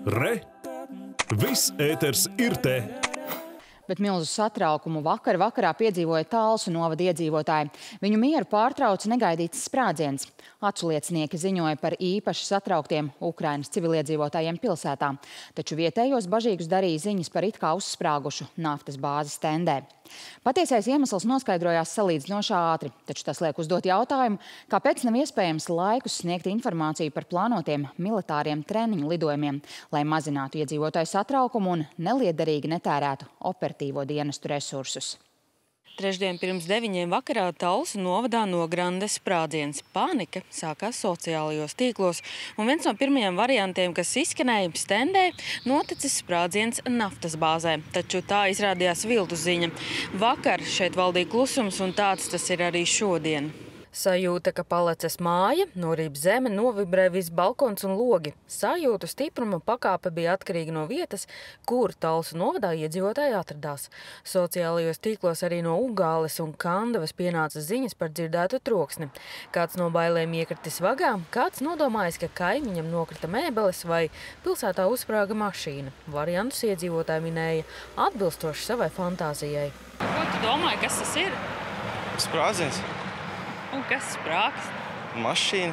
Re! Viss ēters ir te! Bet milzu satraukumu vakarā piedzīvoja Talsu novada iedzīvotāji. Viņu mieru pārtrauca negaidīts sprādziens. Aculiecinieki ziņoja par īpaši satrauktiem Ukrainas civiliedzīvotājiem pilsētā. Taču vietējos bažīgus darīja ziņas par it kā uzsprāgušu naftas bāzes tendē. Patiesais iemesls noskaidrojās salīdzinoši ātri, taču tas liek uzdot jautājumu, kāpēc nav iespējams laikus sniegt informāciju par plānotiem militāriem treniņu lidojumiem, lai mazinātu iedzīvotāju satraukumu un nelietderīgi netērētu operatīvo dienestu resursus. Trešdien pirms 9 vakarā Talsu novadā nograndes sprādziens. Panika sākās sociālajos tīklos, un viens no pirmajiem variantiem, kas izskanēja stendē, noticis sprādziens naftas bāzē. Taču tā izrādījās viltus ziņa. Vakar šeit valdīja klusums, un tāds tas ir arī šodien. Sajūta, ka palecas māja, norīp zeme, novibrē viss balkons un logi. Sajūtu stipruma pakāpe bija atkarīga no vietas, kur Talsu novadā iedzīvotāji atradās. Sociālajos tīklos arī no Ugāles un Kandavas pienāca ziņas par dzirdētu troksni. Kāds no bailēm iekritis vagā, kāds nodomājis, ka kaimiņam nokrita mēbeles vai pilsētā uzsprāga mašīna. Variantus iedzīvotāji minēja atbilstoši savai fantāzijai. Ko tu domāji, kas tas ir? Sprādziens. Un kas sprāgs? Mašīna.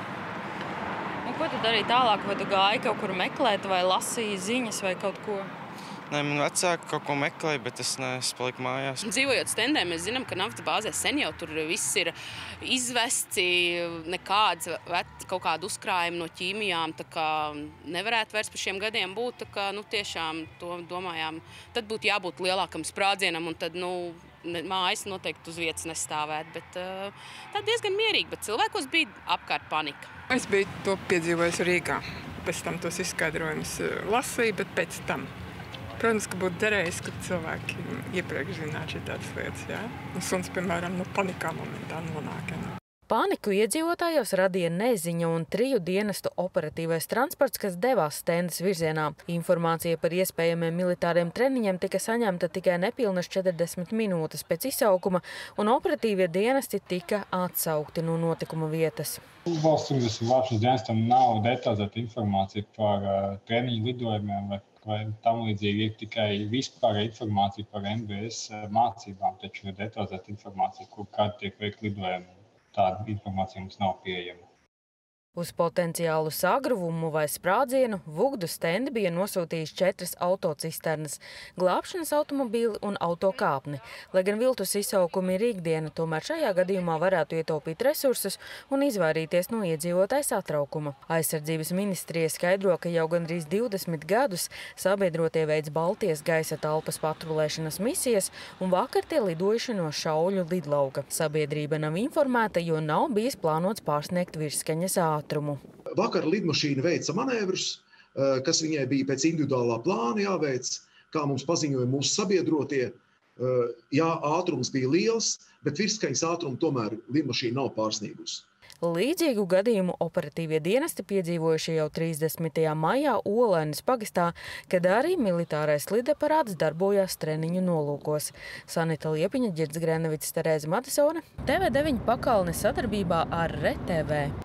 Un ko tu darīji tālāk? Vai tu gāji kaut kur meklēt vai lasīji ziņas vai kaut ko? Nē, man vecāki kaut ko meklēja, bet es paliku mājās. Dzīvojot stendē, mēs zinām, ka naftas bāzē sen jau tur viss ir izvests, nekāds kaut kādu uzkrājumu no ķīmijām, tā kā nevarētu vairs par šiem gadiem būt, tā kā, tiešām to domājām. Tad būtu jābūt lielākam sprādzienam, un tad, mājas noteikti uz vietas nestāvēt, bet tā diezgan mierīgi, bet cilvēkos bija apkārt panika. Es biju to piedzīvojis Rīgā. Pēc tam tos izskaidrojumus lasīju, bet pēc tam. Protams, ka būtu derējis, ka cilvēki iepriekš zinātu šādas lietas, jā. Suns, piemēram, panikā momentā nonāk. Paniku iedzīvotājos radīja neziņa un 3 dienestu operatīvais transports, kas devās stendes virzienā. Informācija par iespējamiem militāriem treniņiem tika saņemta tikai nepilnas 40 minūtes pēc izsaukuma, un operatīvie dienesti tika atsaukti no notikuma vietas. Valsts ugunsdzēsības glābšanas dienestam nav detalizēta informācija par treniņu lidojumiem vai tam līdzīgi. Ir tikai vispār informācija par MBS mācībām, taču ir detalizēta informācija, kad tiek veikt lidojumi. Tāda informācija mums nav pieejama. Uz potenciālu sagruvumu vai sprādzienu Vugdu stendi bija nosūtījis 4 autocisternas, glābšanas automobīli un autokāpni. Lai gan viltus izsaukumi ir ikdiena, tomēr šajā gadījumā varētu ietaupīt resursus un izvairīties no iedzīvotāju satraukuma. Aizsardzības ministrija skaidro, ka jau gandrīz 20 gadus sabiedrotie veids Baltijas gaisa telpas patrulēšanas misijas, un vakar tie lidojuši no Šauļu lidlauka. Sabiedrība nav informēta, jo nav bijis plānots pārsniegt virsskaņas ātrumu. Vakar lidmašīna veica manevrus, kas viņai bija pēc individuālā plāna jāveic, kā mums paziņoja mūsu sabiedrotie. Jā, ātrums bija liels, bet virsskaņas ātrumu tomēr lidmašīna nav pārsniegusi. Līdzīgu gadījumu operatīvie dienesti piedzīvojuši jau 30. maijā Olainas pagastā, kad arī militārais lidaparāts darbojās treniņu nolūkos. Sanita Liepiņa, Ģirds Grenevics, Terēze Madisone, TV9 Pakalne sadarbībā ar RTV.